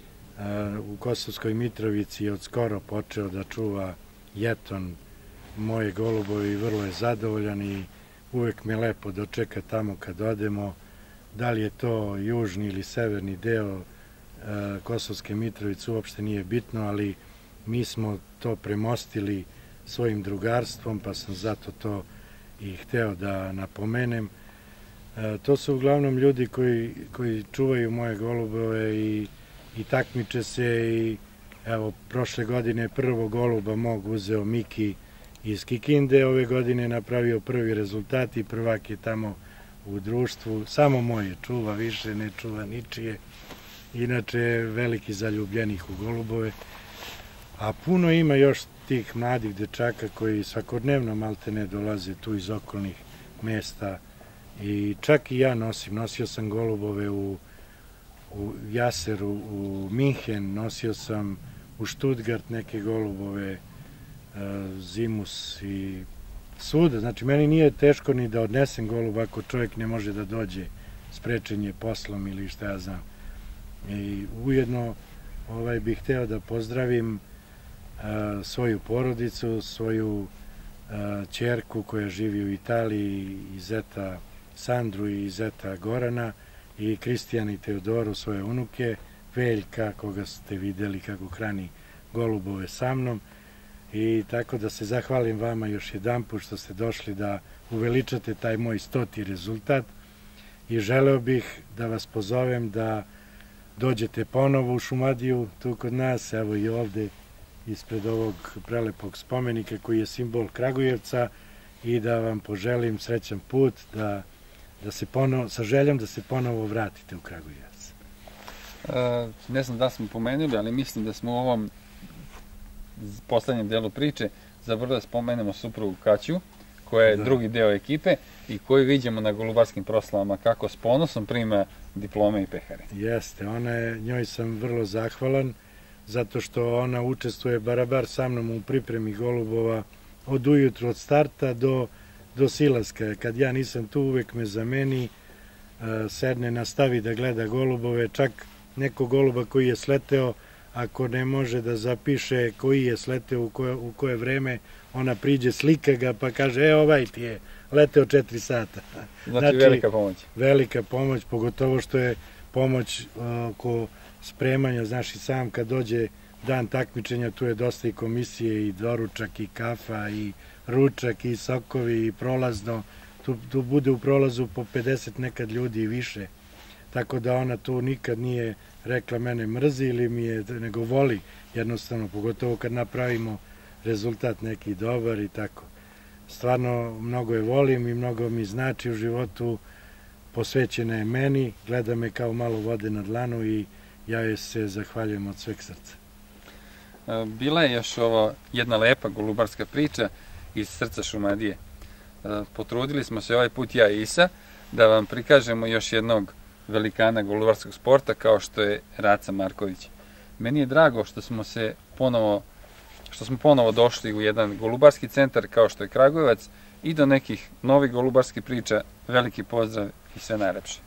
U Kosovskoj Mitrovici je od skoro počeo da čuva Jeton moje golubove i vrlo je zadovoljan i uvek me lepo dočeka tamo kad odemo. Da li je to južni ili severni deo Kosovske Mitrovice, uopšte nije bitno, ali mi smo to premostili svojim drugarstvom, pa sam zato to i hteo da napomenem. To su uglavnom ljudi koji, koji čuvaju moje golubove i, i takmiče se i evo, prošle godine prvo goluba mog uzeo Miki iz Kikinde, ove godine napravio prvi rezultat i prvak je tamo u društvu. Samo moje čuva, više ne čuva ničije. Inače je veliki zaljubljenih u golubove. A puno ima još tih mladih dečaka koji svakodnevno maltene dolaze tu iz okolnih mesta. I čak i ja nosim, nosio sam golubove u, u Jaseru, u Minhen, nosio sam u Stuttgart neke golubove, e, Zimus i svuda. Znači, meni nije teško ni da odnesem golub ako čovjek ne može da dođe, sprečen je poslom ili šta ja znam. I ujedno ovaj, bih hteo da pozdravim a, svoju porodicu, svoju a, ćerku koja živi u Italiji i zeta Sandru i zeta Gorana i Kristijana i Teodoru, svoje unuke, Veljka, koga ste videli kako hrani golubove sa mnom. I tako da se zahvalim vama još jedan put što ste došli da uveličate taj moj stoti rezultat i želeo bih da vas pozovem da dođete ponovo u Šumadiju, tu kod nas, evo i ovde ispred ovog prelepog spomenika koji je simbol Kragujevca i da vam poželim srećan put, da, da se ponovo, sa željom da se ponovo vratite u Kragujevac. E, ne znam da smo pomenuli, ali mislim da smo u ovom poslednjem delu priče zaboravili da spomenemo suprugu Kaću, koja je da. drugi deo ekipe i koju vidimo na golubarskim proslavama kako s ponosom prima diplome i pehare. Jeste, ona je, njoj sam vrlo zahvalan zato što ona učestvuje barabar sa mnom u pripremi golubova od ujutru, od starta do, do silaska. Kad ja nisam tu, uvek me zameni, sedne, nastavi da gleda golubove, čak nekog goluba koji je sleteo, ako ne može da zapiše koji je sleteo u koje, u koje vreme, ona priđe, slika ga pa kaže, e, ovaj ti je leteo četiri sata. Znači, znači velika pomoć. Velika pomoć, pogotovo što je pomoć oko spremanja, znaš i sam kad dođe dan takmičenja, tu je dosta i komisije, i doručak, i kafa, i ručak, i sokovi, i prolazno. Tu, tu bude u prolazu po pedeset nekad ljudi i više. Tako da ona tu nikad nije rekla mene mrzi ili mi je, nego voli jednostavno, pogotovo kad napravimo rezultat neki dobar i tako. Stvarno mnogo je volim i mnogo mi znači u životu, posvećena je meni, gleda me kao malo vode na dlanu i ja joj se zahvaljujem od sveg srca. Bila je još ovo jedna lepa golubarska priča iz srca Šumadije. Potrudili smo se ovaj put ja i Isa da vam prikažemo još jednog velikana golubarskog sporta kao što je Raca Marković. Meni je drago što smo se ponovo što smo ponovo došli u jedan golubarski centar kao što je Kragujevac i do nekih novih golubarskih priča. Veliki pozdrav i sve najlepše.